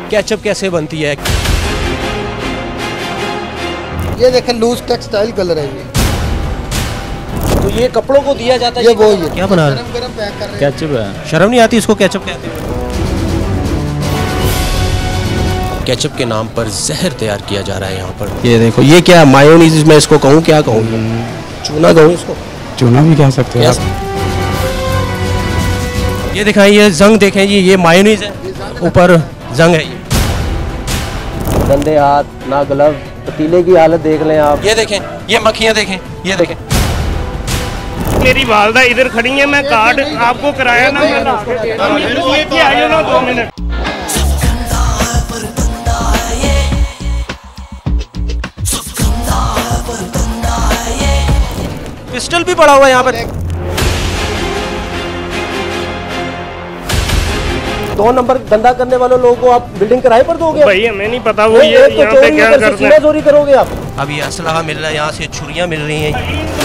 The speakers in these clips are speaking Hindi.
केचप कैसे बनती है। ये देखें लूज टेक्सटाइल कलर है ये। तो ये कपड़ों को दिया जाता है। ये वो ही क्या बना रहे गरम पैक कर रहे हैं। केचप है। शर्म नहीं आती इसको केचप कहते हैं। केचप के नाम पर जहर तैयार किया जा रहा है यहाँ पर। ये देखो ये क्या मायोनीज, मैं इसको कहूँ क्या कहूँ, चूना कहूँ इसको, चूना भी कह सकते हैं। ये दिखाएं, ये जंग देखें जी, ये मायोनीज है, ऊपर जंग है। ये गंदे हाथ ना ग्लव, पतीले की हालत देख लें आप। ये देखें, ये मक्खियाँ देखें, ये देखें। मेरी वालदा इधर खड़ी है, मैं कार्ड आपको कराया ना, मैं आ जाओ ना 2 मिनट। पिस्टल भी पड़ा हुआ है यहाँ पर। 2 नंबर धंधा करने वाले लोगों को आप बिल्डिंग किराए पर दोगे? भाई हमें नहीं पता वो ये यहाँ पे क्या करते हैं। चोरी करोगे आप। अब ये असलहा मिल रहा है, यहाँ से छुरियाँ मिल रही हैं।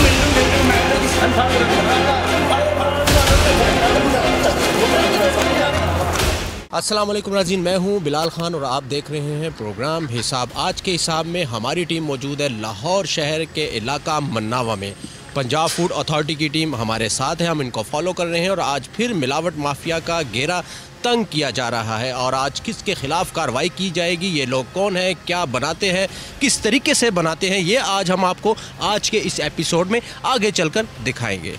अस्सलाम वालेकुम नाज़रीन, मैं हूँ बिलाल खान और आप देख रहे हैं प्रोग्राम हिसाब। आज के हिसाब में हमारी टीम मौजूद है लाहौर शहर के इलाका मन्नावा में। पंजाब फूड अथॉरिटी की टीम हमारे साथ है, हम इनको फॉलो कर रहे हैं और आज फिर मिलावट माफिया का घेरा तंग किया जा रहा है। और आज किसके खिलाफ कार्रवाई की जाएगी, ये लोग कौन हैं, क्या बनाते हैं, किस तरीके से बनाते हैं, ये आज हम आपको आज के इस एपिसोड में आगे चलकर दिखाएंगे।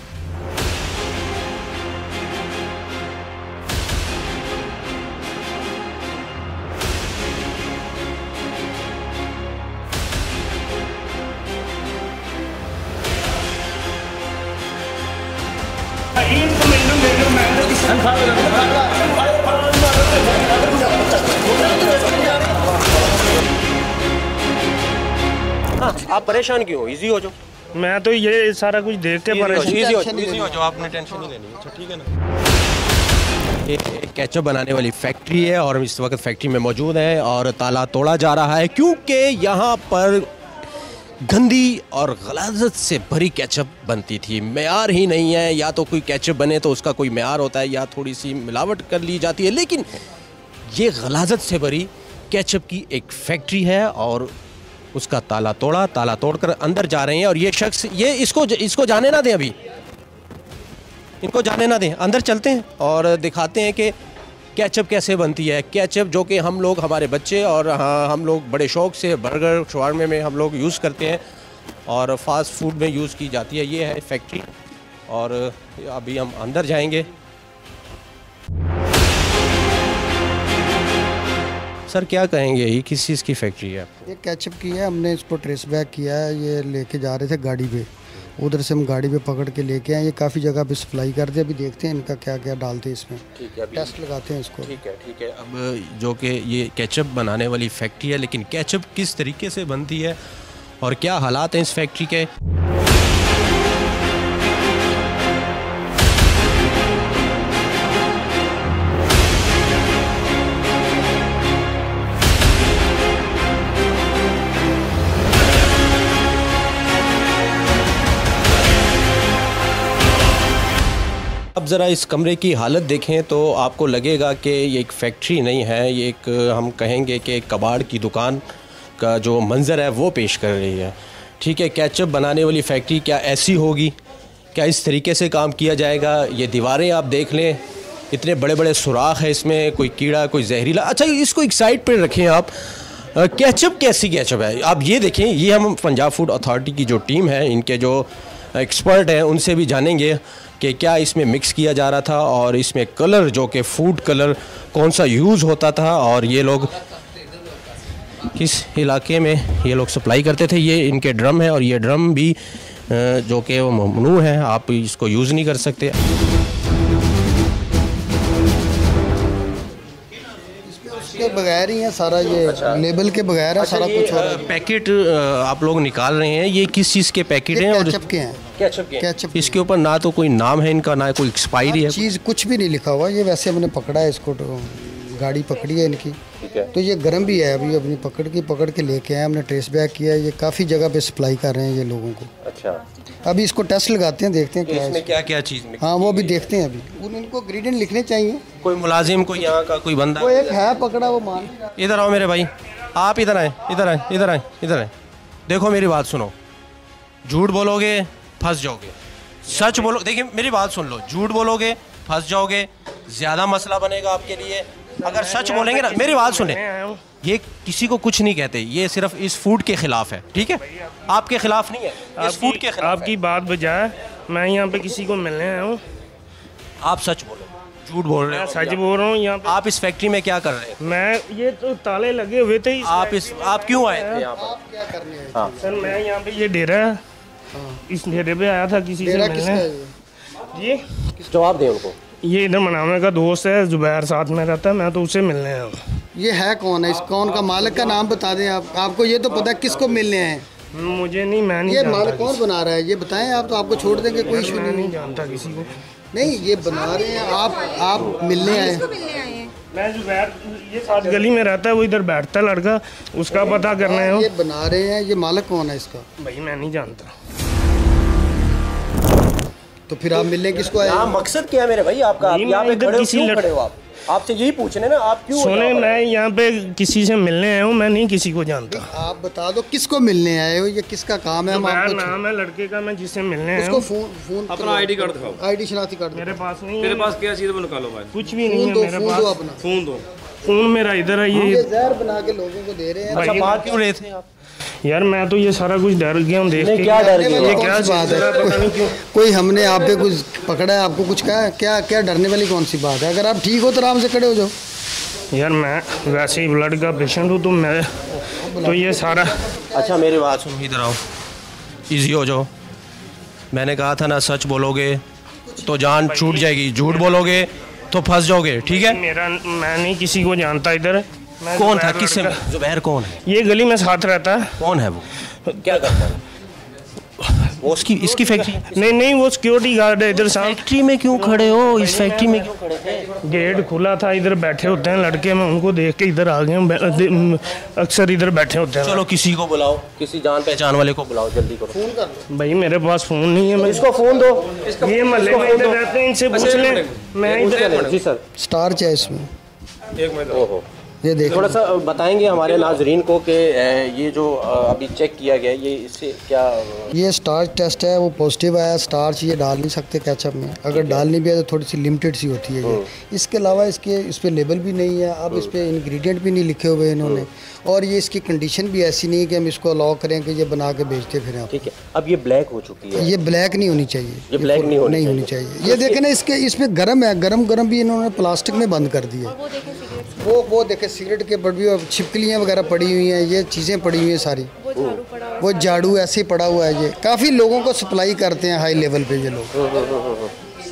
आप परेशान क्यों हो? इजी हो जाओ। मैं तो ये सारा कुछ देख के परेशान। इजी हो जाओ, आपने टेंशन नहीं लेनी। अच्छा ठीक है ना। ये केचप बनाने वाली फैक्ट्री है और हम इस वक्त फैक्ट्री में मौजूद हैं और ताला तोड़ा जा रहा है क्योंकि यहाँ पर गंदी और गलाजत से भरी केचप बनती थी। मेयार ही नहीं है, या तो कोई केचप बने तो उसका कोई मेयार होता है या थोड़ी सी मिलावट कर ली जाती है, लेकिन ये गलाजत से भरी केचप की एक फैक्ट्री है और उसका ताला तोड़कर अंदर जा रहे हैं। और ये शख्स, ये इसको जाने ना दें, अभी इनको जाने ना दें, अंदर चलते हैं और दिखाते हैं कि केचप कैसे बनती है। केचप जो कि हम लोग, हमारे बच्चे और हाँ हम लोग बड़े शौक़ से बर्गर शवारमे में हम लोग यूज़ करते हैं और फास्ट फूड में यूज़ की जाती है। ये है फैक्ट्री और अभी हम अंदर जाएंगे। सर क्या कहेंगे, ये किस चीज़ की फैक्ट्री है? ये केचप की है, हमने इसको ट्रेस बैक किया है। ये लेके जा रहे थे गाड़ी पे, उधर से हम गाड़ी पे पकड़ के लेके आए। ये काफ़ी जगह पे सप्लाई करते हैं, अभी देखते हैं इनका क्या क्या डालते हैं इसमें। ठीक है, टेस्ट लगाते हैं इसको। ठीक है। अब जो कि ये केचप बनाने वाली फैक्ट्री है, लेकिन केचप किस तरीके से बनती है और क्या हालात हैं इस फैक्ट्री के, अब ज़रा इस कमरे की हालत देखें तो आपको लगेगा कि ये एक फैक्ट्री नहीं है, ये एक हम कहेंगे कि कबाड़ की दुकान का जो मंज़र है वो पेश कर रही है। ठीक है, केचप बनाने वाली फैक्ट्री क्या ऐसी होगी, क्या इस तरीके से काम किया जाएगा? ये दीवारें आप देख लें, इतने बड़े बड़े सुराख है इसमें, कोई कीड़ा कोई जहरीला। अच्छा इसको एक साइड पर रखें आप। केचप कैसी केचप है आप ये देखें। ये हम पंजाब फूड अथॉरिटी की जो टीम है, इनके जो एक्सपर्ट हैं उनसे भी जानेंगे कि क्या इसमें मिक्स किया जा रहा था और इसमें कलर जो कि फूड कलर कौन सा यूज़ होता था और ये लोग किस इलाके में ये लोग सप्लाई करते थे। ये इनके ड्रम है और ये ड्रम भी जो कि वो ममनू है, आप इसको यूज़ नहीं कर सकते। के बगैर ही है सारा, ये लेबल के बगैर है सारा कुछ। पैकेट आप लोग निकाल रहे हैं, ये किस चीज़ के पैकेट हैं? और केचप के हैं। केचप इसके ऊपर ना तो कोई नाम है इनका, ना कोई एक्सपायरी है, चीज़ कुछ भी नहीं लिखा हुआ। ये वैसे हमने पकड़ा है इसको, तो गाड़ी पकड़ी है इनकी। ठीक है। तो ये गर्म भी है, अभी अपनी पकड़ के लेके आए, हमने ट्रेस बैक किया है। ये काफ़ी जगह पे सप्लाई कर रहे हैं ये लोगों को। अच्छा, अभी इसको टेस्ट लगाते हैं, देखते हैं क्या है इसमें इसमें। क्या क्या चीज़ में? हाँ वो भी देखते हैं अभी। इनको इंग्रेडिएंट लिखने चाहिए। कोई मुलाजिम, कोई यहाँ का कोई बंदा? वो एक है पकड़ा, वो मान। इधर आओ मेरे भाई, आप इधर आए, इधर आए, इधर आए, इधर आए। देखो मेरी बात सुनो, झूठ बोलोगे फंस जाओगे, सच बोलो, देखिए मेरी बात सुन लो, झूठ बोलोगे फंस जाओगे, ज़्यादा मसला बनेगा आपके लिए। अगर सच बोलेंगे ना, मेरी बात सुने, ये किसी को कुछ नहीं कहते, ये सिर्फ इस फूड के खिलाफ है, ठीक है? आपके खिलाफ नहीं है, इस फूड के खिलाफ आपकी बात बजाय मैं यहाँ पे किसी को मिलने आया हूँ। आप सच बोलो, झूठ बोल रहे मैं हो। सच बोल रहा हूँ। यहाँ पे आप इस फैक्ट्री में क्या कर रहे हैं? मैं, ये तो ताले लगे हुए थे आप क्यों आए थे यहाँ पर? हाँ। सर मैं यहाँ पे, ये डेरा है, इस डेरे पे आया था किसी से मिलने। ये जवाब दें उनको। ये इधर मनामे का दोस्त है, जुबैर साथ में रहता है, मैं तो उससे मिलने आया हूँ। ये है कौन है, इस कौन का मालिक का नाम बता दें आप। आपको ये तो पता है किसको मिलने हैं? मुझे नहीं, मैं नहीं ये जानता मालिक कौन बना रहा है ये बताएं आप, तो आपको छोड़ देंगे, कोई इशू मैं नहीं नहीं। जानता किसी को। नहीं ये बना रहे हैं आप मिलने आए। मैं जुबैर, ये साथ गली में रहता है, वो इधर बैठता है लड़का, उसका पता करना है। ये बना रहे हैं, ये मालिक कौन है इसका? भाई मैं नहीं जानता। तो फिर आप मिलने किसको आए? यहाँ मकसद क्या है मेरे भाई आपका? आप नहीं, यहाँ पे मैं इधर खड़े हो, किसी क्यों खड़े हो आप? आपसे यही पूछने ना, आप क्यों? सुने, मैं यहाँ पे किसी से मिलने आया हूँ, मैं नहीं किसी को जानता। आप बता दो किसको मिलने आए हो, ये किसका काम है? हम जुबैर आपको नाम है लड़के का, मैं जिससे मिलने आया उसको हूँ। फोन अपना आईडी कार्ड दिखाओ। आईडी शनाख्ती कार्ड मेरे पास नहीं तेरे है, पास क्या चीज़ है वो निकालो भाई। कुछ भी नहीं फोन है दो, मेरे फोन दो पास। अपना। फोन दो। फोन मेरा इधर है। ये ये जहर बना के लोगों को दे रहे हैं। अच्छा, बात क्यों रहे थे आप? यार मैं तो ये सारा कुछ डर गया हूँ देख के। क्या डर डरने गए? वाली ये कौन क्या सी बात चीज़ है, पता नहीं क्यों। कोई हमने आप पे कुछ पकड़ा है, आपको कुछ कहा है? क्या क्या डरने वाली कौन सी बात है? अगर आप ठीक हो तो आराम से खड़े हो जाओ। यार मैं वैसे ही ब्लड का पेशेंट हूँ, तो मैं तो ये सारा। अच्छा मेरी बात सुनो, इधर आओ, इजी हो जाओ। मैंने कहा था ना, सच बोलोगे तो जान छूट जाएगी, झूठ बोलोगे तो फंस जाओगे, ठीक है? मेरा, मैं नहीं किसी को जानता इधर। मैं कौन था, जुबैर किससे? लड़का। जुबैर कौन है? ये गली में साथ रहता है। कौन है वो? क्या करता है वो? इसकी फैक्ट्री? नहीं, वो सिक्योरिटी गार्ड है इधर सामने। फैक्ट्री में क्यों खड़े हो? इस फैक्ट्री में क्यों खड़े थे? गेट खुला था, इधर बैठे होते हैं लड़के, मैं उनको देख के इधर आ गया हूँ। अक्सर इधर बैठे होते हैं। चलो किसी को बुलाओ, किसी जान पहचान वाले को बुलाओ, जल्दी करो। भाई मेरे पास फोन नहीं है। मैं इसको फोन दो। ये महल्ले में इधर रहते हैं, इनसे पूछ लें। मैं इधर, जी सर। स्टार्च है इसमें, एक मिनट। ओहो, ये देखो। थोड़ा सा बताएंगे हमारे नाजरीन को कि ये जो अभी चेक किया गया, ये इससे क्या? ये स्टार्च टेस्ट है, वो पॉजिटिव आया। स्टार्च ये डाल नहीं सकते केचप में, अगर डालनी भी है तो थोड़ी सी लिमिटेड सी होती है ये। इसके अलावा इस पे लेबल भी नहीं है, अब इस पे इंग्रेडिएंट भी नहीं लिखे हुए इन्होंने, और ये इसकी कंडीशन भी ऐसी नहीं है कि हम इसको अलाउ करें कि ये बना के बेचते फिर आप। ठीक है, अब ये ब्लैक हो चुकी है। ये ब्लैक नहीं होनी चाहिए, ये ब्लैक नहीं होनी चाहिए। ये देखें ना, इसमें गर्म है, गरम भी इन्होंने प्लास्टिक में बंद कर दिए। वो देखे सिगरेट के बड़ भी छिपकलियाँ वगैरह पड़ी हुई हैं, ये चीज़ें पड़ी हुई हैं सारी। वो झाड़ू ऐसे ही पड़ा हुआ है। ये काफ़ी लोगों को सप्लाई करते हैं हाई लेवल पे ये लोग।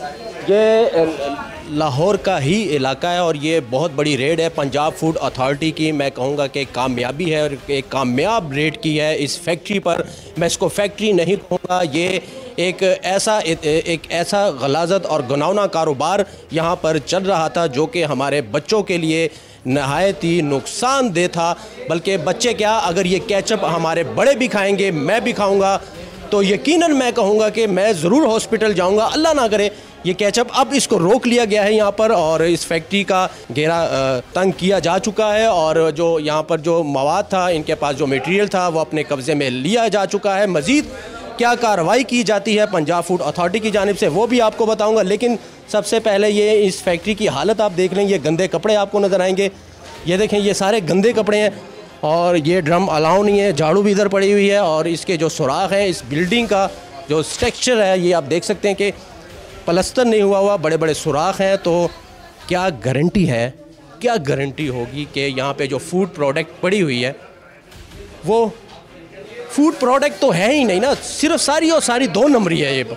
ये लाहौर का ही इलाका है और ये बहुत बड़ी रेड है पंजाब फूड अथॉरिटी की। मैं कहूँगा कि कामयाबी है और एक कामयाब रेड की है इस फैक्ट्री पर। मैं इसको फैक्ट्री नहीं कहूँगा, ये एक ऐसा गलाजत और घिनौना कारोबार यहाँ पर चल रहा था जो कि हमारे बच्चों के लिए नहायत ही नुकसानदेह था। बल्कि बच्चे क्या, अगर ये केचप हमारे बड़े भी खाएंगे, मैं भी खाऊँगा, तो यकीनन मैं कहूँगा कि मैं ज़रूर हॉस्पिटल जाऊँगा। अल्लाह ना करे ये केचप। अब इसको रोक लिया गया है यहाँ पर और इस फैक्ट्री का घेरा तंग किया जा चुका है और जो यहाँ पर जो मवाद था, इनके पास जो मटेरियल था, वो अपने कब्ज़े में लिया जा चुका है। मज़ीद क्या कार्रवाई की जाती है पंजाब फूड अथॉरिटी की जानिब से वो भी आपको बताऊँगा। लेकिन सबसे पहले ये इस फैक्ट्री की हालत आप देख लें। ये गंदे कपड़े आपको नज़र आएंगे, ये देखें, ये सारे गंदे कपड़े हैं और ये ड्रम अलाउ नहीं है। झाड़ू भी इधर पड़ी हुई है और इसके जो सुराख है, इस बिल्डिंग का जो स्ट्रक्चर है, ये आप देख सकते हैं कि प्लस्तर नहीं हुआ, बड़े बड़े सुराख हैं। तो क्या गारंटी है, क्या गारंटी होगी कि यहाँ पे जो फूड प्रोडक्ट पड़ी हुई है वो फूड प्रोडक्ट तो है ही नहीं ना, सिर्फ सारी और सारी 2 नंबरी है ये।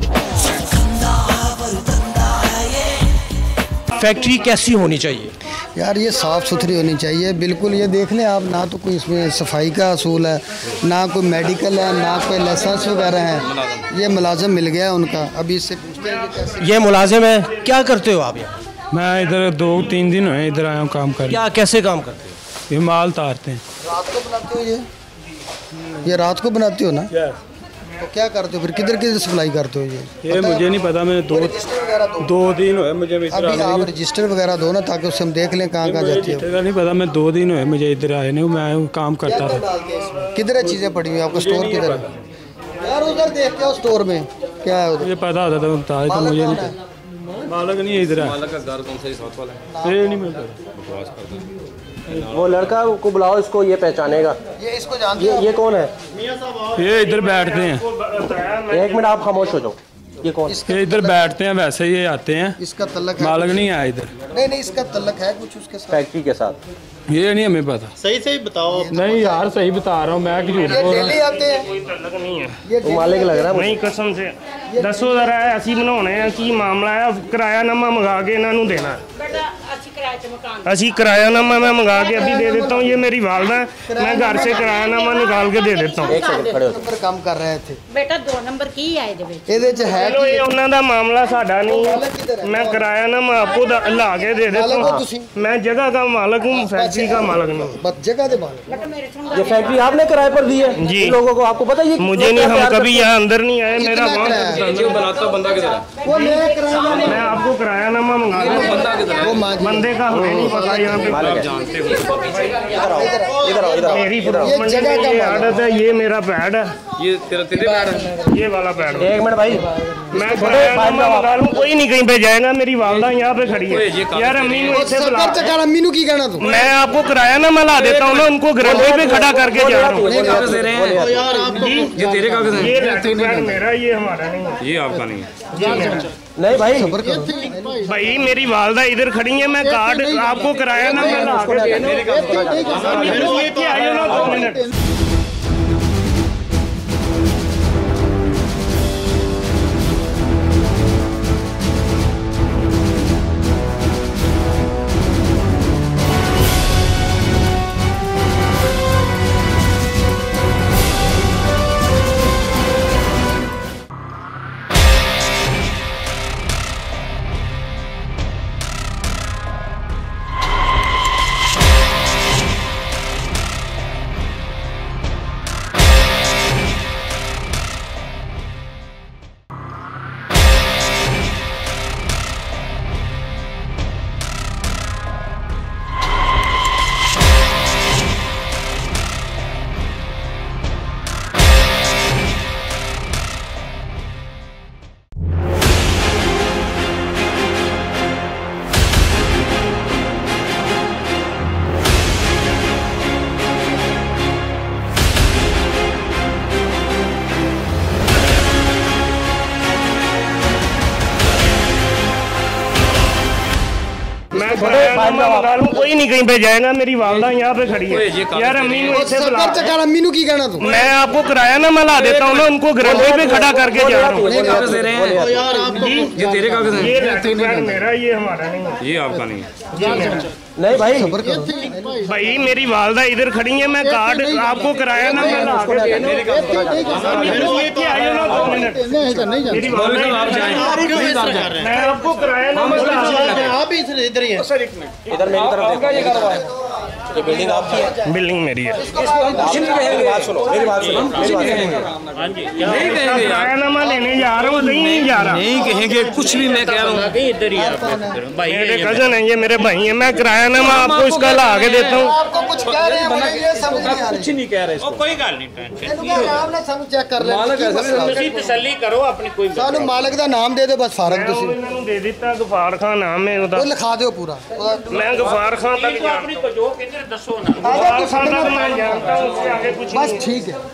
फैक्ट्री कैसी होनी चाहिए? यार ये साफ़ सुथरी होनी चाहिए बिल्कुल। ये देख लें आप, ना तो कोई इसमें सफाई का असूल है, ना कोई मेडिकल है, ना कोई लाइसेंस वगैरह है। ये मुलाजिम मिल गया उनका, अभी इससे पूछते हैं कि कैसे। ये मुलाजिम है, क्या करते हो आप यहाँ? मैं इधर 2-3 दिन हुए इधर आया हूँ काम कर। क्या कैसे काम करते हो? ये माल तारते हैं। रात को बनाते हो ये रात को बनाते हो ना? तो क्या करते हो फिर, किधर किधर सप्लाई करते हो ये मुझे नहीं पता, मैंने 2 दिन हुए मुझे इधर अभी आप रजिस्टर वगैरह दो ना, ताकि उससे हम देख लें कहाँ कहाँ जाती है। नहीं पता, मैं 2 दिन हुए मुझे इधर आए नहीं, मैं काम करता था। किधर है चीज़ें पड़ी हुई, आपका स्टोर किधर है? यार उधर देख के स्टोर में क्या है उधर? मुझे पता होता था बता देता, मुझे नहीं पता। मालक नहीं है इधर। मालक का घर कौन सा ही साथ वाला है? ये नहीं मिलता। बकवास करते हैं। वो लड़का को बुलाओ, इसको ये पहचानेगा। ये इसको जानते हो? ये कौन है? ये इधर बैठते हैं। एक मिनट आप खामोश हो जाओ। ये कौन? ये इधर बैठते हैं, वैसे ये आते हैं। इसका तल्लक है? मालक नहीं आया इधर। नहीं इसका तल्लक है कुछ उसके साथ? फैक्ट्री के साथ? ये नहीं हमें पता। सही बताओ। नहीं यार सही बता रहा हूँ मैं, झूठ बोल रहा डेली आते हैं? कोई तल्लक नहीं है। ये मालिक लग रहा है नहीं कसम से दसो जरा ਅਸੀਂ ਬਣਾਉਣੇ ਆ ਕੀ ਮਾਮਲਾ ਹੈ किरायानामा मंगा के इन्हों देना ਅਸੀਂ किरायानामा मैं मंगा के अभी दे देता हूँ ये मेरी वालदा है मैं घर से किरायानामा निकाल के दे देता हूँ एक सेकंड खड़े हो नंबर काम कर रहे थे बेटा 2 नंबर की है ਇਹਦੇ ਵਿੱਚ ਇਹਦੇ ਚ ਹੈ चलो ये उन्हों का मामला साडा नहीं है मैं किरायानामा आपको ला के दे देता हूँ मैं जगह का मालिक हूँ फैक्ट्री का मालिक नहीं बस जगह दे मालिक। बेटा मेरे सुन ये फैक्ट्री आपने किराए पर दी है जी। इन लोगों को? आपको पता है ये मुझे नहीं हम कभी यहाँ अंदर नहीं आए मेरा जो बनाता बंदा किधर है? वो ले किराया मैं आपको किरायानामा मंगा दूँ बंदा किधर है? वो मांगी बंदे का हमें नहीं पता यहाँ पे आप जानते हो। इधर आओ मेरी फ्रूट मंडी में ये आदत है ये मेरा पैड है ये तेरे पैर है? ये वाला पैड है। एक मिनट भाई, मैं किरायानामा मंगा लूँ कोई नहीं कहीं पे जाएगा मेरी वालदा यहाँ पे खड़ी ओए, ये है काम यार अम्मी को इससे बुला सरकार अम्मी नु की कहना तू? मैं आपको किरायानामा ला देता हूँ ना उनको ग्रंथी पे खड़ा करके जा रहा हूँ ये कागज दे रहे हैं यार आप ये तेरे कागज हैं? ये लैट्रिन पैड मेरा ये हमारा नहीं है ये आपका नहीं है। नहीं भाई भाई मेरी वालदा इधर खड़ी है मैं कार्ड आपको किरायानामा ला के दे दूँ ये आइए ना 2 मिनट किरायानामा मंगा लूँ कोई नहीं कहीं पे जाएगा मेरी वालदा यहाँ पे खड़ी ओए, ये है कागज यार अम्मी को इससे बुला सरकार अम्मी नु की कहना तू? मैं आपको किरायानामा ला देता हूँ ना उनको ग्रंथी पे खड़ा करके जा रहा हूँ ये कागज दे रहे हैं? यार आप ये तेरे कागज हैं? ये लैट्रिन पैड मेरा ये हमारा नहीं है ये आपका नहीं है। नहीं भाई भाई मेरी वालदा इधर खड़ी है मैं कार्ड आपको किरायानामा ला के दे दूँ ये आइए ना 2 मिनट मेरी वालदा आप जाएं। मैं आपको किरायानामा आप भी इधर ही है। इधर मेरी तरफ देखो। ये बिल्डिंग आपकी है? बिल्डिंग मेरी है मेरी बात सुनो, मेरी बात सुनो, मेरी बात सुनो। किरायानामा लेने जा रहा हूँ नहीं जा रहा नहीं कहेंगे कुछ भी मैं कह रहा हूँ। मेरे कजन है ये मेरे भाई है मैं किरायानामा आपको इसका ला के देता हूँ आपको कुछ कह रहे हैं मगर ये समझ नहीं आ कुछ नहीं कह रहे इसको। कोई गल नहीं टेंशन रही। आप ना समझ चेक कर ले ਤੁਸੀਂ ਤਸੱਲੀ ਕਰੋ ਆਪਣੀ ਕੋਈ सानू मालिक ਦਾ ਨਾਮ ਦੇ ਦਿਓ ਬਸ ਫਾਰਗ मैं ਤੁਸੀਂ ਇਹਨਾਂ ਨੂੰ ਦੇ ਦਿੱਤਾ ਗਫਾਰ ਖਾਨ ਨਾਮ ਹੈ ਉਹਦਾ ਉਹ ਲਿਖਾ ਦਿਓ ਪੂਰਾ मैं गफार खान तक ਆਪਣੀ जानता ਕੋ ਜੋ ਕਿਧਰ ਦੱਸੋ ਨਾ हूँ गफार खान तक मैं जानता हूँ उससे आगे कुछ बस नहीं ठीक है।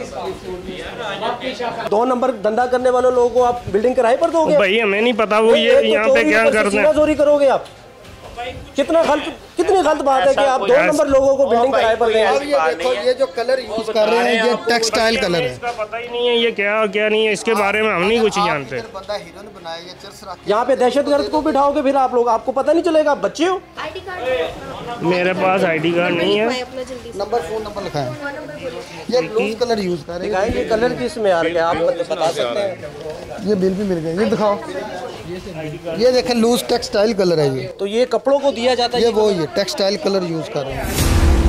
2 नंबर धंधा करने वाले लोगों को आप बिल्डिंग किराए पर दोगे? भाई हमें नहीं पता वो ये यहाँ पे क्या करते हैं चोरी करोगे आप? कितनी गलत बात है कि आप 2 नंबर लोगों को बिल्डिंग किराए पर दें। अब ये देखो, ये जो कलर यूज कर रहे हैं ये टेक्सटाइल कलर है। इसका पता ही नहीं है ये क्या नहीं है, इसके बारे में हम नहीं कुछ जानते। बंदा हिरन बनाया, ये चर्च रख यहाँ पे दहशतगर्द को बिठाओगे फिर आप लोग, आपको पता नहीं चलेगा, बच्चे हो। मेरे पास ID कार्ड नहीं है। नंबर, फोन नंबर लिखा है। ये लूज कलर यूज कर रहे हैं। ये कलर किस में आ रहा है आप बता सकते हैं? ये बिल भी मिल गया, ये दिखाओ। ये देखें लूज टेक्सटाइल कलर है ये। तो ये कपड़ों को दिया जाता है, ये वो ये टेक्सटाइल कलर यूज कर रहे हैं।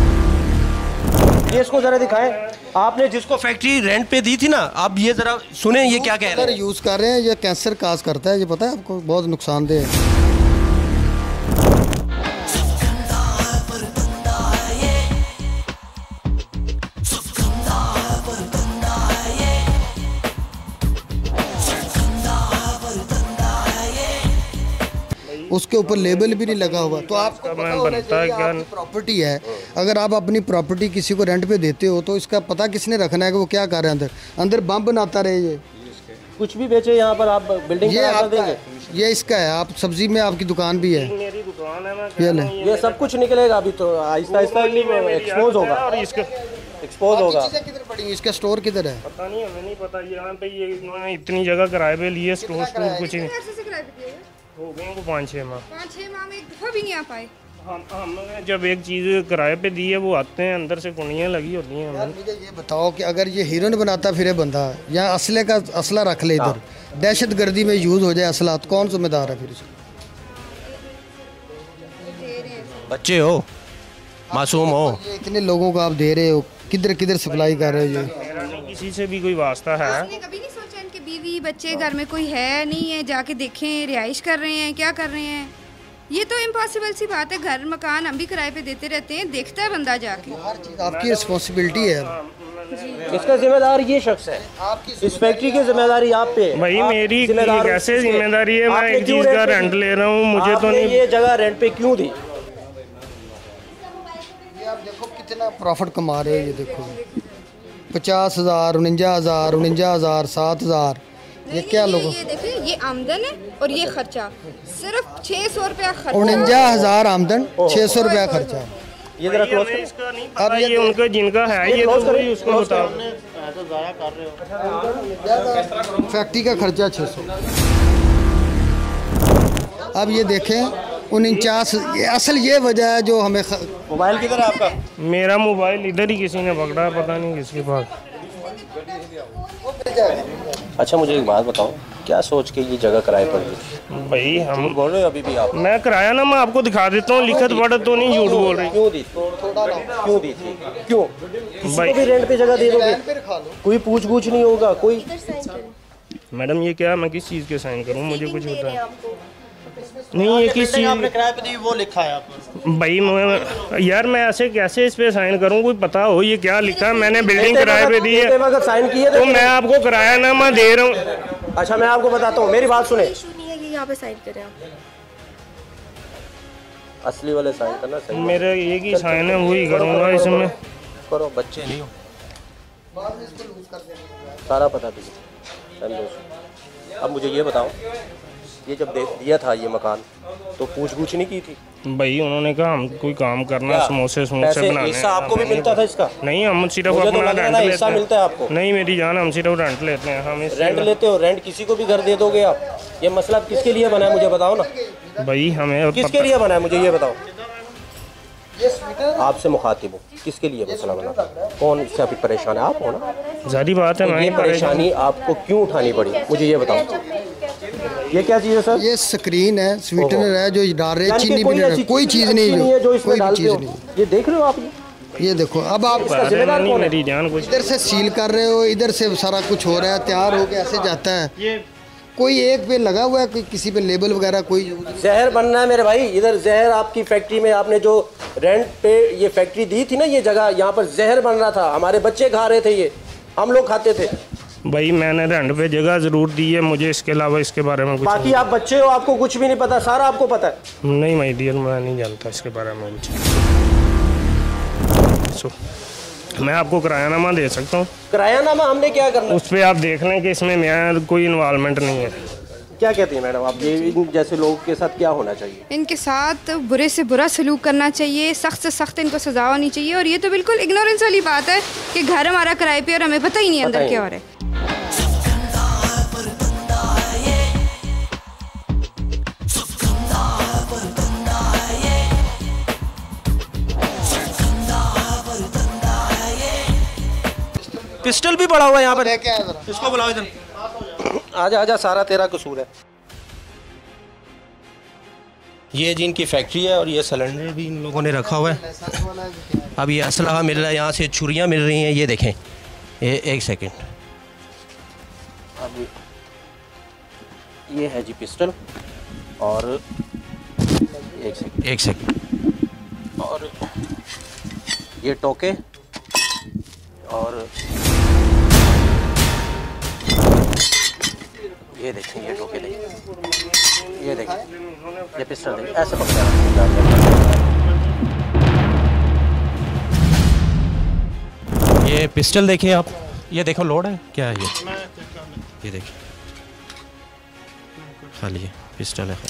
ये इसको जरा दिखाएं। आपने जिसको फैक्ट्री रेंट पे दी थी ना, आप ये जरा सुने ये क्या कह रहे कलर हैं। यूज कर रहे हैं, ये कैंसर काज करता है, ये पता है आपको, बहुत नुकसानदेह है। उसके ऊपर लेबल भी नहीं लगा हुआ, तो आपको पता होना चाहिए आपकी प्रॉपर्टी है। अगर आप अपनी प्रॉपर्टी किसी को रेंट पे देते हो तो इसका पता किसने रखना है कि वो क्या कर रहे हैं, अंदर बम बनाता रहे। ये कुछ भी बेचे यहाँ पर आप बिल्डिंग ये करा कर आपका देंगे। ये इसका है। आप सब्जी में आपकी दुकान भी है, मेरी दुकान है, ये ले। ये सब कुछ निकलेगा अभी, तो आहिस्ता आहिस्ता एक्सपोज होगा और इसका एक्सपोज होगा। चीज़ें किधर पड़ी हैं, इसका स्टोर किधर है? पता नहीं, हमें नहीं पता। यहाँ पे ये इन्होंने इतनी जगह किराए पे लिए, स्टोर कुछ नहीं हो गए को 5-6 माह। 5-6 माह में एक दफा भी नहीं आ पाए। हमने जब एक चीज़ किराए पे दी है, वो आते हैं अंदर से कुंडियाँ लगी होती हैं। यार मुझे ये बताओ कि अगर ये हीरोइन बनाता फिरे बंदा या असले का असला रख ले इधर, दहशत गर्दी में यूज हो जाए असला, तो कौन जिम्मेदार है फिर इसको? बच्चे हो, मासूम हो। ये इतने लोगों को आप दे रहे हो, किधर किधर सप्लाई कर रहे हो? ये मेरा नहीं किसी से भी कोई वास्ता है। आपने कभी नहीं सोचा इनके बीवी बच्चे घर में कोई है नहीं है, जाके देखें रिहाइश कर रहे हैं, क्या कर रहे हैं? ये तो इम्पॉसिबल सी बात है। घर मकान हम भी किराए पे देते रहते हैं, देखता है बंदा जाके। हर चीज़ आपकी रिस्पॉन्सिबिलिटी है। इसका जिम्मेदार ये शख्स है, इस फैक्ट्री की जिम्मेदारी आप पे है। भाई आप मेरी जिम्मेदार कैसे जिम्मेदारी है? मैं आपने एक क्यों चीज़ का रेंट पे रेंट दी? ले रहा हूँ, मुझे तो आपने नहीं। ये जगह रेंट पे क्यों दी? ये आप देखो कितना प्रॉफिट कमा रहे हो। ये देखो 50,000, 49,000, 49,000, 7,000। ये क्या लोगों? ये देखिए, ये आमदन है और ये खर्चा सिर्फ 600 रुपया खर्चा। 49,000 आमदन, 600 रुपया खर्चा। ये जरा क्लोज हमें करें। इसका नहीं पता, ये उनका जिनका है ये तो वही उसको बताओ। फैक्ट्री का खर्चा 600। अब ये देखें 49, ये असल ये वजह है जो हमें मोबाइल किधर है आपका? मेरा मोबाइल इधर ही किसी ने पकड़ा, पता नहीं किसके पास। अच्छा मुझे एक बात बताओ, क्या सोच के ये जगह किराए पर दी? भाई हम बोल रहे हो अभी भी आप? मैं किराया ना मैं आपको दिखा देता हूँ, लिखत पढ़त तो नहीं, झूठ बोल रही। क्यों दी? क्यों दी थी? क्यों? किसी भाई- को भी रेंट पे जगह दे दोगे, कोई पूछ गूछ नहीं होगा कोई? मैडम ये क्या, मैं किस चीज़ के साइन करूँ? मुझे कुछ पता नहीं, ये किस चीज़ आपने किराए पे दी, वो लिखा है आपको। भाई यार मैं ऐसे कैसे इस पे साइन करूँ? कोई पता हो ये क्या लिखा है? मैंने बिल्डिंग किराए पे दी है अगर साइन किए तो मैं आपको किराया नामा दे रहा हूँ। अच्छा मैं आपको बताता हूँ, मेरी बात सुने। इशू नहीं है कि यहाँ पे साइन करें आप। असली वाले साइन करना सही। मेरा एक ही साइन है, वही करूँगा इसमें। करो, बच्चे नहीं हो, सारा पता भी। अब मुझे ये बताओ, ये जब दिया था ये मकान तो पूछ गूछ नहीं की थी? भाई उन्होंने कहा हम कोई काम करना, समोसे बनाने। हिस्सा आपको भी मिलता था इसका? नहीं, हम सिर्फ मुझे तो अपना लग रहा है रेंट हिस्सा लेते मिलता है आपको। हैं। नहीं मेरी जान, हम सिर्फ रेंट लेते हैं। हम रेंट लेते हो? रेंट किसी को भी घर दे दोगे आप? ये मसला किसके लिए बना है मुझे बताओ ना। भाई हमें किसके लिए बना है मुझे ये बताओ। आपसे मुखातिब हूँ, किसके लिए मसला बना? कौन इससे अभी परेशान है? आप हो ना? जारी बात है, तो ये परेशानी आपको क्यों उठानी पड़ी मुझे ये बताओ। ये क्या चीज़ है सर? ये स्क्रीन है, स्वीटनर है जो डाल रहे, चीनी भी कोई डाल रहे, कोई चीज़ नहीं है जो कोई इसमें भी डालते चीज़ हो। नहीं। ये देख रहे हो आप? ये देखो, अब आप इसका जिम्मेदार नहीं कौन है? मेरी जान कुछ इधर से सील कर रहे हो, इधर से सारा कुछ हो रहा है, तैयार हो के ऐसे जाता है। कोई एक पे लगा हुआ है, कोई किसी पे लेबल वगैरह कोई यूज नहीं। जहर बनना है मेरे भाई। इधर जहर आपकी फैक्ट्री में, आपने जो रेंट पे ये फैक्ट्री दी थी ना, ये जगह, यहाँ पर जहर बन रहा था। हमारे बच्चे खा रहे थे, ये हम लोग खाते थे। भाई मैंने रेंट पे जगह जरूर दी है, मुझे इसके अलावा इसके बारे में कुछ बाकी आप बच्चे हो, आपको कुछ भी नहीं पता, सारा आपको पता है। नहीं माय डियर, मैं नहीं जानता इसके बारे में कुछ। मैं आपको किरायानामा दे सकता हूँ। किरायानामा हमने क्या करना? उस पर आप देख लें कि इसमें मेरा कोई इन्वॉल्वमेंट नहीं है। क्या कहती हैं मैडम आप, ये इन जैसे लोगों के साथ क्या होना चाहिए? इनके साथ बुरे से बुरा सलूक करना चाहिए, सख्त से सख्त इनको सजा होनी चाहिए। और ये तो बिल्कुल इग्नोरेंस वाली बात है कि घर हमारा किराए पे और हमें पता ही नहीं अंदर क्या हो रहा है। पिस्टल भी पड़ा हुआ है यहाँ पर, लेके आया जरा। इसको बुलाओ इधर। आजा आजा, सारा तेरा कसूर है। ये जी इनकी फैक्ट्री है और ये सिलेंडर भी इन लोगों ने रखा हुआ है। अब ये असलहा मिल रहा है, यहाँ से छुरियाँ मिल रही हैं। ये देखें, ये एक सेकेंड, अब ये है जी पिस्टल और एक सेकेंड और ये टोके और ये देखें, ये टोके देखें, ये देखें, ये पिस्टल देखें, ऐसे पकड़ा। ये पिस्टल देखें आप, ये देखो लोड है क्या है ये देखिए खाली है, पिस्टल है।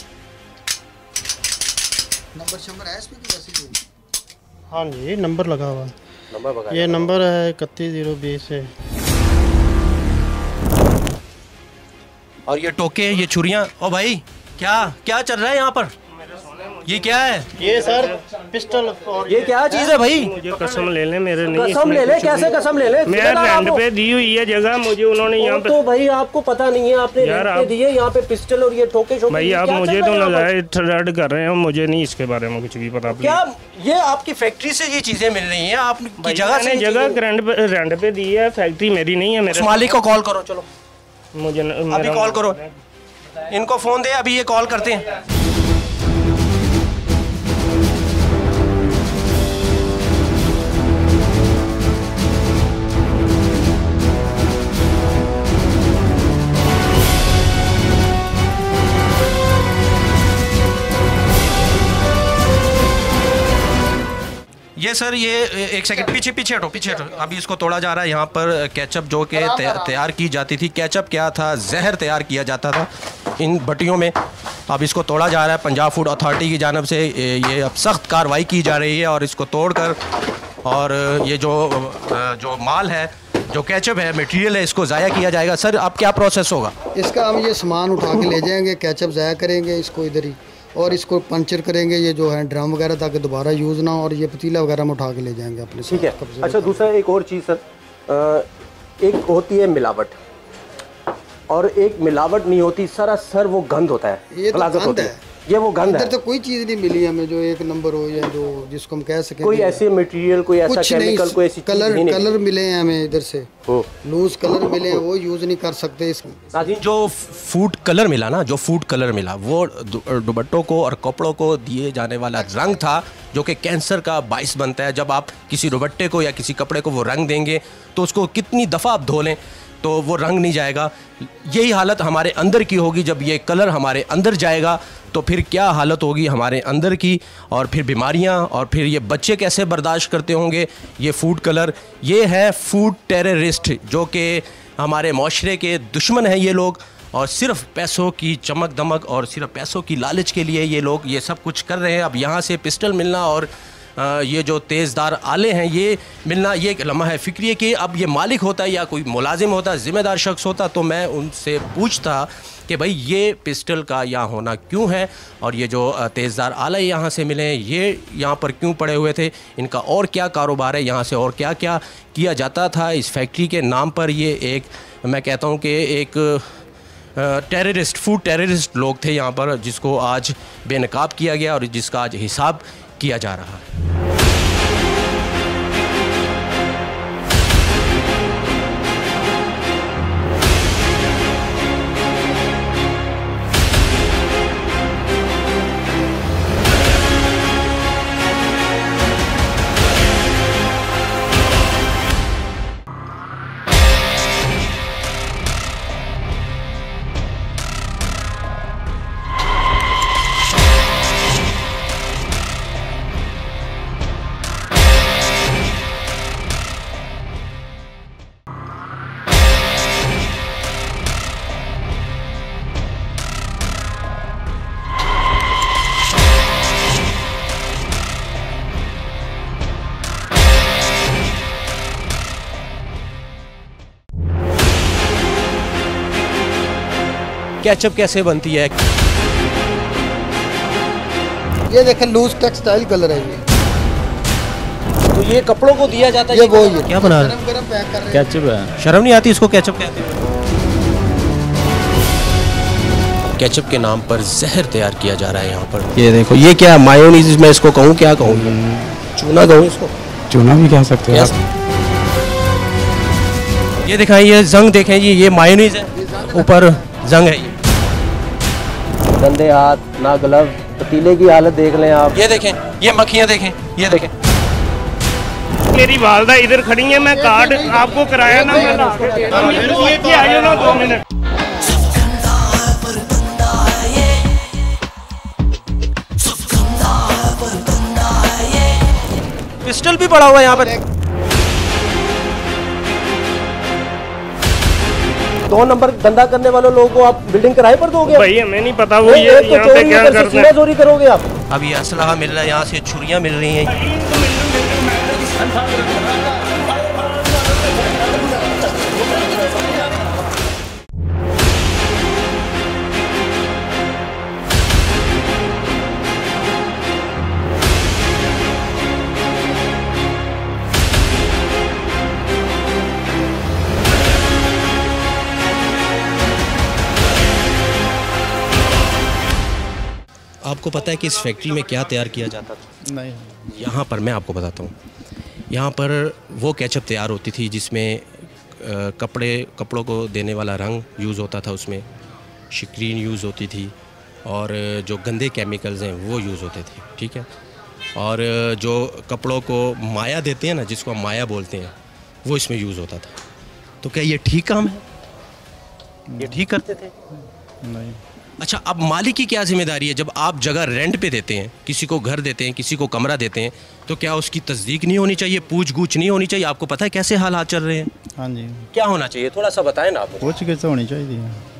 नंबर शंबर है इसमें कि वैसे ही? हाँ जी, नंबर लगा हुआ, नंबर ये नंबर है 31020 है। और ये टोके, ये छुरियाँ। ओ भाई, क्या चल रहा है यहाँ पर? ये क्या है? ये सर पिस्टल और ये क्या चीज़ है भाई? मुझे कसम ले ले, मेरे नहीं। कसम ले ले? कैसे कसम ले ले? मैं रेंट पे दी हुई है जगह, मुझे उन्होंने यहाँ पे। तो भाई आपको पता नहीं है, आपने रेंट पे दिए यहाँ पे पिस्टल और ये ठोके शोके। भाई आप मुझे तो नाजायज थ्रेट कर रहे हैं, मुझे नहीं इसके बारे में कुछ भी पता। क्या ये आपकी फैक्ट्री से ये चीजें मिल रही हैं? आपकी जगह से? जगह रेंट पे दी है, फैक्ट्री मेरी नहीं है। मेरे मालिक को कॉल करो, चलो मुझे अभी कॉल करो, इनको फोन दे, अभी ये कॉल करते हैं। ये सर, ये एक सेकंड, पीछे हटो। अभी इसको तोड़ा जा रहा है। यहाँ पर केचप जो कि तैयार की जाती थी, केचप क्या था, जहर तैयार किया जाता था इन भट्टियों में। अब इसको तोड़ा जा रहा है। पंजाब फूड अथॉरिटी की जानब से ये अब सख्त कार्रवाई की जा रही है और इसको तोड़कर और ये जो माल है, जो केचप है, मटेरियल है, इसको ज़ाया किया जाएगा। सर अब क्या प्रोसेस होगा इसका? हम ये सामान उठा के ले जाएंगे, केचप ज़ाया करेंगे इसको इधर ही, और इसको पंचर करेंगे, ये जो है ड्रम वगैरह, ताकि दोबारा यूज़ ना हो, और ये पतीला वगैरह में उठा के ले जाएंगे अपने। ठीक है। अच्छा, दूसरा एक और चीज़ सर, एक होती है मिलावट और एक मिलावट नहीं होती, सरासर वो गंद होता है। ये तो गंद है, ये वो गंद है। इधर तो कोई चीज़ नहीं मिली हमें जो एक नंबर हो या जो जिसको हम कह सकें कोई ऐसे मटेरियल, कोई ऐसा केमिकल, कोई ऐसी कलर मिले हैं हमें इधर से, लूज कलर मिले हैं, वो यूज़ नहीं कर सकते इसमें। जो फूड कलर मिला ना, वो दुपट्टों को और कपड़ों को दिए जाने वाला रंग था, जो कि कैंसर का बाइस बनता है। जब आप किसी दुपट्टे को या किसी कपड़े को वो रंग देंगे तो उसको कितनी दफ़ा आप धो लें तो वो रंग नहीं जाएगा। यही हालत हमारे अंदर की होगी। जब ये कलर हमारे अंदर जाएगा तो फिर क्या हालत होगी हमारे अंदर की, और फिर बीमारियां, और फिर ये बच्चे कैसे बर्दाश्त करते होंगे ये फूड कलर। ये है फूड टेररिस्ट, जो कि हमारे माशरे के दुश्मन हैं ये लोग, और सिर्फ पैसों की चमक दमक और सिर्फ पैसों की लालच के लिए ये लोग ये सब कुछ कर रहे हैं। अब यहाँ से पिस्टल मिलना और ये जो तेज़दार आले हैं ये मिलना, ये एक लम्हा है फ़िक्री है कि अब ये मालिक होता या कोई मुलाजिम होता, ज़िम्मेदार शख्स होता, तो मैं उनसे पूछता कि भाई ये पिस्टल का यहाँ होना क्यों है, और ये जो तेज़दार आले यहाँ से मिले हैं ये यहाँ पर क्यों पड़े हुए थे, इनका और क्या कारोबार है, यहाँ से और क्या क्या किया जाता था इस फैक्ट्री के नाम पर। ये एक, मैं कहता हूँ कि एक टेररिस्ट, फूड टेररिस्ट लोग थे यहाँ पर, जिसको आज बेनकाब किया गया और जिसका आज हिसाब किया जा रहा है। केचप कैसे बनती है। ये देखें लूज टेक्सटाइल कलर है ये। तो ये कपड़ों को दिया जाता है। ये वो ही क्या बना रहे हैं? गरम पैक कर रहे हैं। केचप है। शर्म नहीं आती इसको केचप कहते हैं। केचप के नाम पर जहर तैयार किया जा रहा है यहाँ पर। ये देखो, ये क्या मायोनीज, मैं इसको कहूँ क्या कहूँ, चूना कहूँ इसको, चूना भी कह सकते हैं। ये दिखाएं, ये जंग देखें जी, ये मायोनीज है, ऊपर जंग है। ये गंदे हाथ, ना ग्लव, पतीले की हालत देख लें आप। ये देखें, ये मक्खियाँ देखें, ये देखें। मेरी वालदा इधर खड़ी है, मैं कार्ड आपको किराया ना मैं ला के देता हूं। ये आ जाओ ना 2 मिनट। पिस्टल भी पड़ा हुआ है यहाँ पर। 2 नंबर धंधा करने वाले लोगों को आप बिल्डिंग किराए पर दोगे? भाई हमें नहीं पता वो ये यहाँ पे क्या करते हैं। चोरी करोगे आप। अब ये असलहा मिल रहा है, यहाँ से छुरियाँ मिल रही हैं। आपको पता है कि इस फैक्ट्री में क्या तैयार किया जाता था? नहीं। यहाँ पर मैं आपको बताता हूँ। यहाँ पर वो केचप तैयार होती थी जिसमें कपड़ों को देने वाला रंग यूज़ होता था, उसमें शिक्रीन यूज़ होती थी, और जो गंदे केमिकल्स हैं वो यूज़ होते थे, ठीक है। और जो कपड़ों को माया देते हैं ना, जिसको हम माया बोलते हैं, वो इसमें यूज़ होता था। तो क्या ये ठीक काम है? ये ठीक करते थे? नहीं। अच्छा, अब मालिक की क्या जिम्मेदारी है? जब आप जगह रेंट पे देते हैं, किसी को घर देते हैं, किसी को कमरा देते हैं, तो क्या उसकी तस्दीक नहीं होनी चाहिए, पूछ गूछ नहीं होनी चाहिए? आपको पता है कैसे हालात चल रहे हैं? हाँ जी। क्या होना चाहिए, थोड़ा सा बताएं ना आप। पूछ कैसे होनी चाहिए।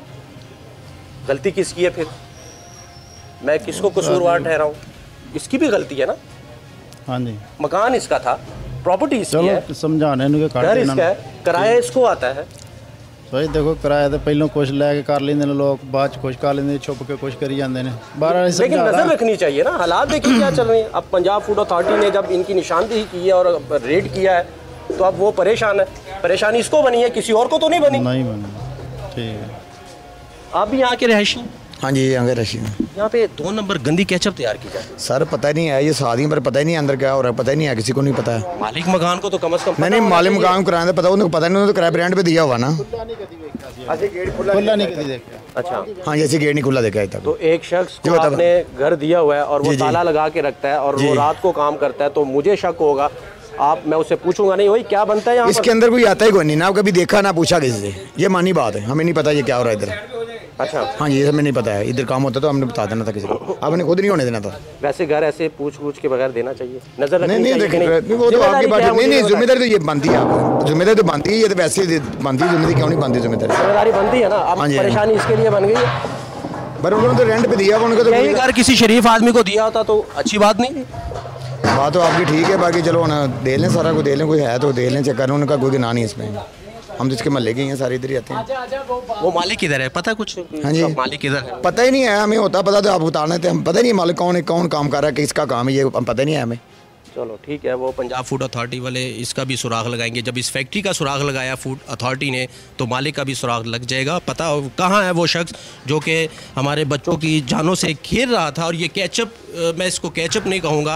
गलती किसकी है फिर? मैं किसको कसूरवार ठहराऊं? इसकी भी गलती है ना। हाँ जी। मकान इसका था, प्रॉपर्टी इसकी है, समझाने घर इसका है, किराया इसको आता है। भाई देखो, किराया तो पहलों कुछ लैके कर लेंगे लोग, बाद च कुछ कर लेंगे, छुप के कुछ करी जाते हैं। लेकिन नजर रखनी चाहिए ना, हालात देखिए क्या चल रहे हैं। अब पंजाब फूड अथॉरिटी ने जब इनकी निशानदेही की है और रेड किया है, तो अब वो परेशान है। परेशानी इसको बनी है, किसी और को तो नहीं बनी। नहीं बनी। ठीक है। आप भी यहाँ के रहायशी? हाँ जी, यहाँ के रहायशी हैं। यहाँ पे 2 नंबर गंदी केचप तैयार की जाती है। सर पता ही नहीं है, ये शादी पर पता ही नहीं अंदर क्या हो रहा है, पता ही नहीं है, किसी को नहीं पता है। मालिक मकान को तो कम से कम नहीं, मालिक मकान किराए पता, उनको पता नहीं, तो किराए पर रेंट पे दिया हुआ ना। खुला नहीं कभी देखा। अच्छा। हाँ, जैसे गेट नहीं खुला देखा है तक। तो एक शख्स को आपने घर दिया हुआ है और वो ताला लगा के रखता है और वो रात को काम करता है, तो मुझे शक होगा। मैं उससे पूछूंगा नहीं, वही क्या बनता है यहाँ? इसके अंदर कोई आता ही कोई नहीं ना, कभी देखा ना पूछा किसी से। ये मानी बात है, हमें नहीं पता ये क्या हो रहा है इधर। अच्छा। हाँ जी, हमें नहीं पता है। इधर काम होता तो हमने बता देना था किसी को, आपने खुद नहीं होने देना था। वैसे घर ऐसे पूछ के बगैर देना चाहिए, नजर रखनी नहीं, वो तो आपकी बात नहीं, जिम्मेदारी तो ये बनती है, जिम्मेदारी तो बनती है, ये तो वैसे बनती है जिम्मेदारी। क्यों नहीं बनती जिम्मेदारी बनती है ना। अब परेशानी इसके लिए बन गई है, पर उन्होंने तो रेंट पे दिया, उनको तो घर किसी शरीफ आदमी को दिया होता तो अच्छी बात नहीं थी। बात तो आपकी ठीक है, बाकी चलो ना दे लें, सारा को दे लें, कोई है तो दे लें, चक्कर उनका कोई गिना नहीं इसमें। हम तो इसके महल्ले के हैं, सारे इधर ही आते हैं। वो मालिक किधर है, पता कुछ? हाँ जी, मालिक किधर है पता ही नहीं है हमें। होता पता तो आप बताने थे, हम पता नहीं मालिक कौन है, कौन काम कर रहा है, किसका काम है, ये पता नहीं है हमें। चलो ठीक है, वो पंजाब फूड अथॉरिटी वाले इसका भी सुराग लगाएंगे। जब इस फैक्ट्री का सुराग लगाया फूड अथॉरिटी ने, तो मालिक का भी सुराग लग जाएगा। पता कहाँ है वो शख्स जो कि हमारे बच्चों की जानों से खेल रहा था। और ये केचप, मैं इसको केचप नहीं कहूँगा,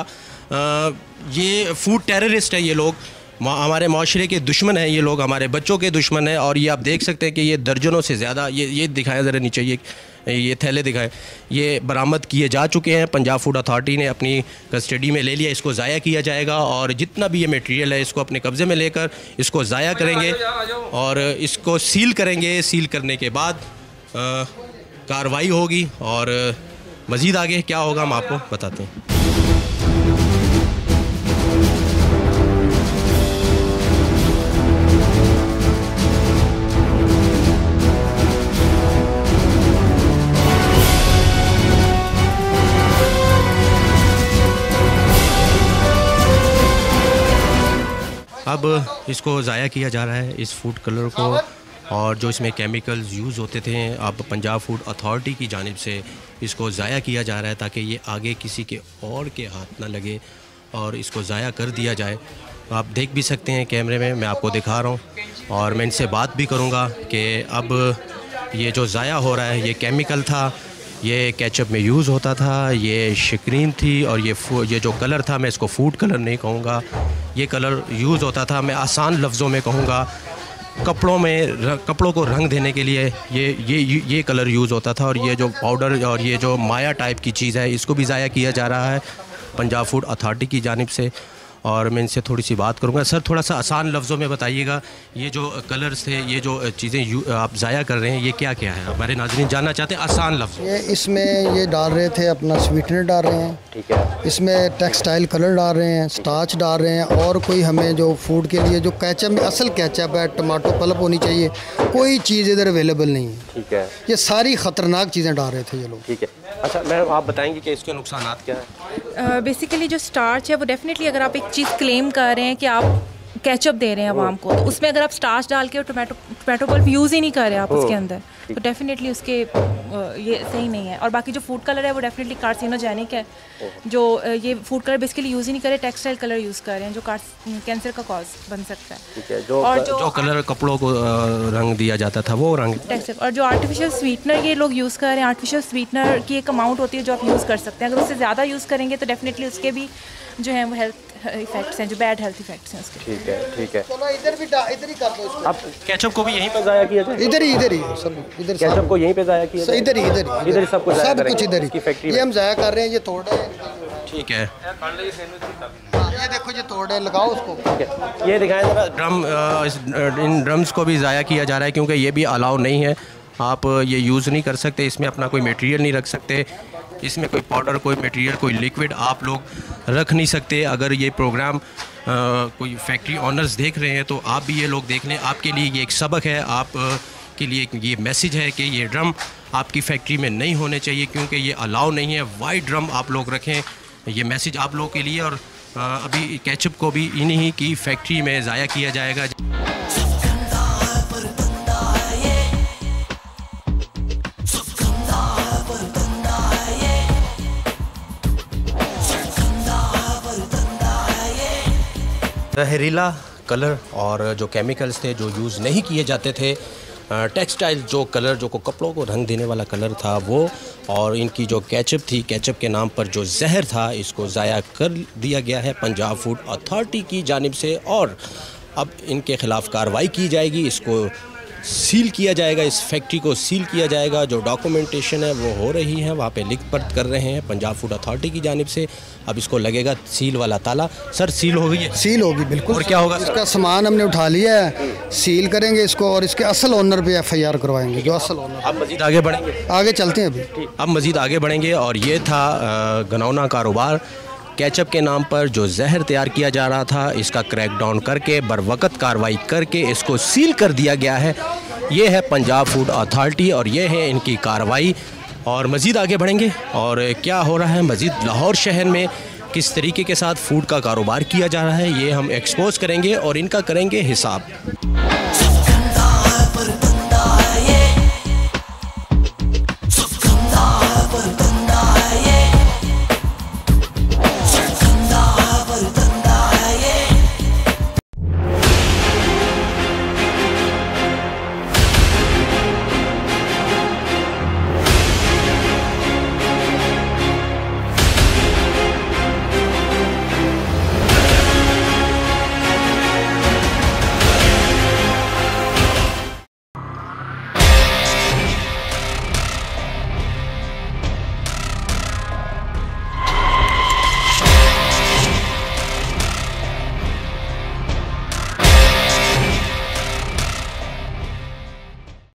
ये फूड टेररिस्ट है। ये लोग हमारे माशरे के दुश्मन हैं, ये लोग हमारे बच्चों के दुश्मन हैं। और ये आप देख सकते हैं कि ये दर्जनों से ज़्यादा, ये दिखाया ज़रा नीचे, ये थैले दिखाए, ये बरामद किए जा चुके हैं। पंजाब फूड अथॉरिटी ने अपनी कस्टडी में ले लिया, इसको ज़ाया किया जाएगा। और जितना भी ये मटेरियल है इसको अपने कब्ज़े में लेकर इसको ज़ाया करेंगे और इसको सील करेंगे। सील करने के बाद कार्रवाई होगी और मज़ीद आगे क्या होगा हम आपको बताते हैं। अब इसको ज़ाया किया जा रहा है, इस फूड कलर को और जो इसमें केमिकल्स यूज़ होते थे अब पंजाब फूड अथॉरिटी की जानिब से इसको ज़ाया किया जा रहा है ताकि ये आगे किसी के और के हाथ ना लगे और इसको ज़ाया कर दिया जाए। आप देख भी सकते हैं कैमरे में, मैं आपको दिखा रहा हूँ और मैं इनसे बात भी करूँगा कि अब ये जो ज़ाया हो रहा है ये केमिकल था, ये केचप में यूज़ होता था, ये शिक्रीन थी और ये जो कलर था मैं इसको फूड कलर नहीं कहूँगा, ये कलर यूज़ होता था, मैं आसान लफ्ज़ों में कहूँगा कपड़ों को रंग देने के लिए ये कलर यूज़ होता था। और ये जो पाउडर और ये जो माया टाइप की चीज़ है इसको भी ज़ाया किया जा रहा है पंजाब फूड अथॉरिटी की जानिब से। और मैं इनसे थोड़ी सी बात करूंगा। सर थोड़ा सा आसान लफ्ज़ों में बताइएगा, ये जो कलर्स थे, ये जो चीज़ें आप ज़ाया कर रहे हैं, ये क्या क्या है? हमारे नाज़रीन जानना चाहते हैं आसान लफ्ज़। ये इसमें ये डाल रहे थे अपना स्वीटनर डाल रहे हैं, ठीक है, इसमें टेक्सटाइल कलर डाल रहे हैं, स्टार्च डाल रहे हैं और कोई हमें जो फूड के लिए जो केचप में असल केचप है, टमाटो पल्प होनी चाहिए, कोई चीज़ इधर अवेलेबल नहीं है। ठीक है, ये सारी ख़तरनाक चीज़ें डाल रहे थे ये लोग। ठीक है, अच्छा मैम आप बताएंगे कि इसके नुकसान क्या है? बेसिकली जो स्टार्च है वो डेफिनेटली अगर आप एक चीज़ क्लेम कर रहे हैं कि आप केचप दे रहे हैं आवाम को, तो उसमें अगर आप स्टार्च डाल के और टोमेटो पल्प यूज़ ही नहीं कर रहे आप उसके अंदर, तो डेफिनेटली उसके ये सही नहीं है। और बाकी जो फूड कलर है वो डेफिनेटली कार्सिनोजेनिक है। जो ये फूड कलर बेसिकली यूज़ ही नहीं कर रहे, टेक्सटाइल कलर यूज़ कर रहे हैं जो कैंसर का कॉज बन सकता है। ठीक है, जो कलर कपड़ों को रंग दिया जाता था वो रंग टेक्सटाइल। और जो आर्टिफिशियल स्वीटनर ये लोग यूज़ कर रहे हैं, आर्टिफिशियल स्वीटनर की एक अमाउंट होती है जो आप यूज़ कर सकते हैं, अगर उससे ज़्यादा यूज़ करेंगे तो डेफिनेटली उसके भी जो है वो हेल्थ इफेक्ट्स हैं, जो बैड हेल्थ इफेक्ट्स हैं उसके। ठीक है, ठीक है, चलो इधर ही कर दो इसको। अब केचप को भी यहीं पे ज़ाया किया जाए? इधर ही सब इधर केचप को यहीं पे ज़ाया किया जाए? इधर ही सब कुछ इधर ही फैक्ट्री ये हम ज़ाया कर रहे हैं, ये तोड़ रहे हैं। ठीक है, ये देखो ये तोड़ रहे, लगाओ उसको। ठीक है, ये दिखाएं जरा ड्रम, इन ड्रम्स को भी ज़ाया किया जा रहा है क्योंकि ये भी अलाउ नहीं है, आप ये यूज़ नहीं कर सकते, इसमें अपना कोई मटेरियल नहीं रख सकते, इसमें कोई पाउडर, कोई मटेरियल, कोई लिक्विड आप लोग रख नहीं सकते। अगर ये प्रोग्राम कोई फैक्ट्री ऑनर्स देख रहे हैं तो आप भी ये लोग देख लें, आपके लिए ये एक सबक है, आप के लिए ये मैसेज है कि ये ड्रम आपकी फैक्ट्री में नहीं होने चाहिए क्योंकि ये अलाउ नहीं है। वाइट ड्रम आप लोग रखें, ये मैसेज आप लोगों के लिए। और अभी केचप को भी इन्हीं की फैक्ट्री में ज़ाया किया जाएगा। जहरीला कलर और जो केमिकल्स थे जो यूज़ नहीं किए जाते थे, टेक्सटाइल जो कलर जो को कपड़ों को रंग देने वाला कलर था वो, और इनकी जो केचप थी, केचप के नाम पर जो जहर था, इसको ज़ाया कर दिया गया है पंजाब फूड अथॉरिटी की जानिब से। और अब इनके ख़िलाफ़ कार्रवाई की जाएगी, इसको सील किया जाएगा, इस फैक्ट्री को सील किया जाएगा। जो डॉक्यूमेंटेशन है वो हो रही है, वहाँ पे लिख पढ़ कर रहे हैं पंजाब फूड अथॉरिटी की जानिब से। अब इसको लगेगा सील वाला ताला। सर सील हो गई है? सील होगी बिल्कुल। और क्या होगा? इसका सामान हमने उठा लिया है, सील करेंगे इसको और इसके असल ओनर पे FIR करवाएंगे, जो असल ओनर। अब मज़ीद आगे बढ़ेंगे, आगे चलते हैं अभी, अब मज़ीद आगे बढ़ेंगे। और ये था घनौना कारोबार, केचप के नाम पर जो जहर तैयार किया जा रहा था, इसका क्रैकडाउन करके बरवक़्त कार्रवाई करके इसको सील कर दिया गया है। ये है पंजाब फूड अथॉरिटी और ये है इनकी कार्रवाई। और मज़ीद आगे बढ़ेंगे और क्या हो रहा है मज़ीद लाहौर शहर में, किस तरीके के साथ फूड का कारोबार किया जा रहा है, ये हम एक्सपोज करेंगे और इनका करेंगे हिसाब।